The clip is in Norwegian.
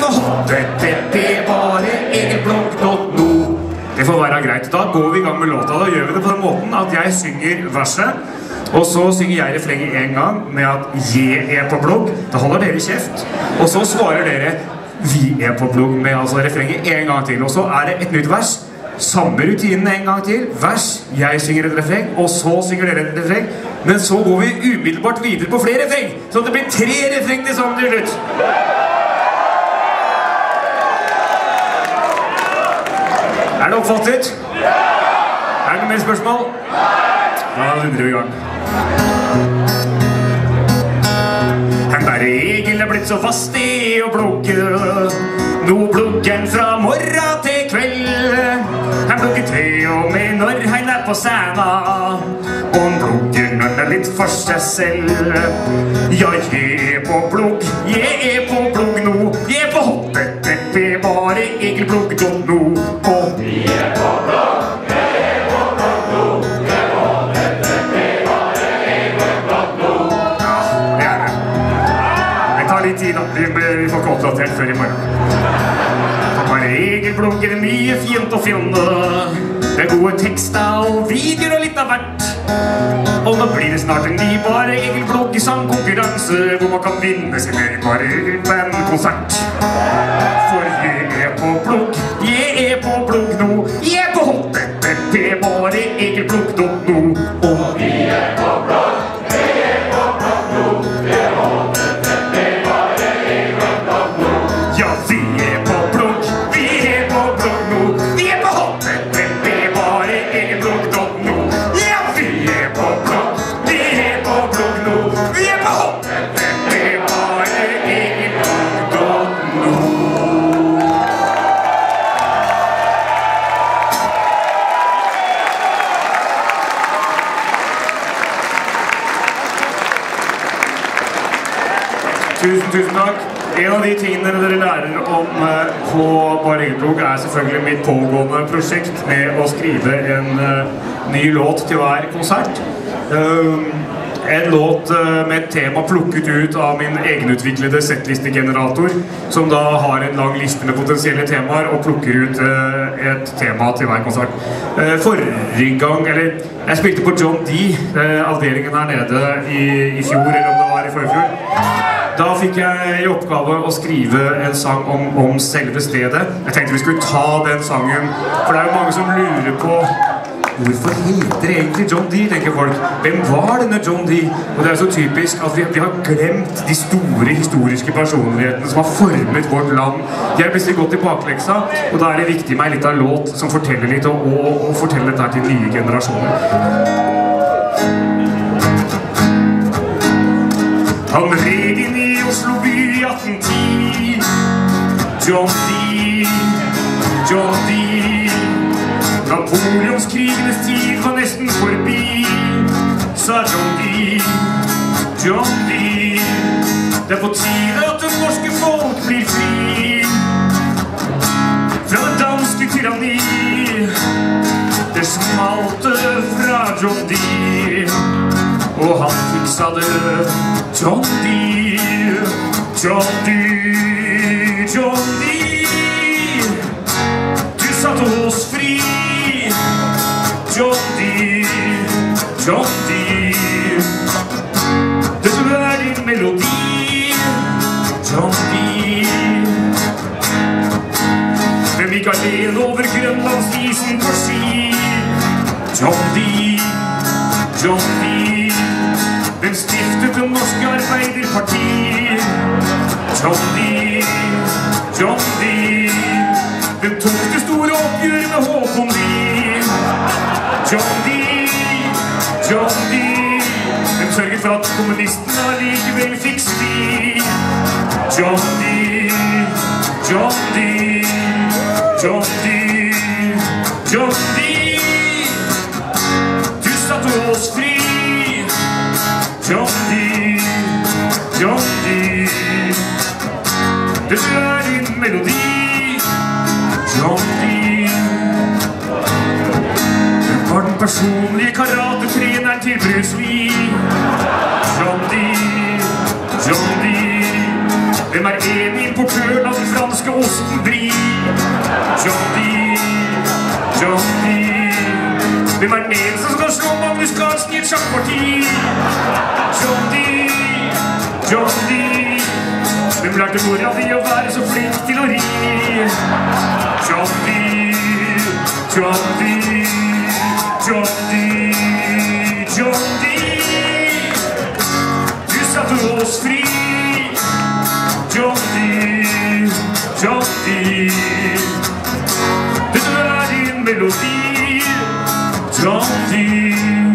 på http bare egelblogg.no. Det får være greit. Da går vi i gang med låta. Da gjør vi det på den måten at jeg synger verset, og så synger jeg refrenget en gang med at jeg er på blogg. Da holder dere kjeft, og så svarer dere vi er på blogg med altså refrenget en gang til. Og så er det et nytt vers. Samme rutinen en gang til. Vers, jeg synger et refreng, og så synger dere et refreng. Men så går vi umiddelbart videre på flere refreng, så det blir 3 refreng til sammen til slutt. Er det oppfattet? Er det noe mer spørsmål? Da dundrer vi i gang. Han bare Egil er blitt så fast i å blogge. Nå blogger han fra morgen til kveld. Han blogger til og med når han er på scena. Og han blogger når han er litt for seg selv. Ja, jeg er på blogg, jeg er på blogg nå. Jeg er på http bare egelblogg.no. Og vi er på blogg, jeg er på blogg nå. Jeg er på http bare egelblogg.no. Ja, det er det. Det tar litt tid da, vi får ikke oppdatert før i morgen. Bare egelblogg er det mye fint å finne. Det er gode tekster og videoer og litt av hvert. Og nå blir det snart en ny bare egelblogg sangkonkurranse, hvor man kan vinne sin egen bare egelbandkonsert. For jeg er på blogg, jeg er på blogg nå. Jeg er på http bare egelblogg.no. Og vi er på blogg, jeg er på blogg nå. Vi er på http bare egelblogg.no. Ja, vi er på blogg, vi er på blogg nå. Vi er på http bare egelblogg.no. Ja, vi er på blogg, vi er på blogg nå. Vi er på http bare egelblogg.no. Tusen takk. En av de tingene dere lærer om på Bare Egelblogg er selvfølgelig mitt pågående prosjekt med å skrive en ny låt til hver konsert. En låt med et tema plukket ut av min egenutviklede settlistegenerator, som da har en lang liste med potensielle temaer og plukker ut et tema til hver konsert. Forrige gang, eller jeg spilte på John D, avdelingen her nede i fjor, eller om det var i forfjor. Da fikk jeg i oppgave å skrive en sang om selve stedet. Jeg tenkte vi skulle ta den sangen, for det er jo mange som lurer på hvorfor heter det egentlig John D, tenker folk. Hvem var denne John D? Og det er så typisk at vi har glemt de store historiske personlighetene som har formet vårt land. De har plutselig gått i bakleksa, og da er det viktig med en liten låt som forteller litt, og forteller dette til nye generasjoner. Han red inn i Oslo by i 1810. John D, John D. Napoleonskrigenes tid var nesten forbi, sa John D, John D. Det er på tide at det norske folk blir fri fra det danske tyranni. Det smalte fra John D, og han fiksa det. John D, John D, John D. Du satte oss fri. John D, John D. Dette er din melodi. John D. Hvem gikk alene over Grønlandsisen på ski? John D, John D. Hvem stiftet det norske arbeiderparti? John D, John D. Hvem tok det store oppgjør med Håkon D? John D, John D. Hvem sørget for at kommunistene allikevel fikk svi? John D, John D. John D, John D. Du satte oss fri. John D, John D. Dette er din melodi. John D. Du var den personlige karatetreneren til Bruce Lee. John D, John D. Hvem en importøren av den franske osten brie? John D. John D. Hvem den eneste som kan slå Magnus Carlsen i et sjakkparti? John D. John D. Hvem lærte mora di å være så flink til å ri? John D. John D. John D. John D. Du satte oss fri. John D. John D. Det er din melodi. John D.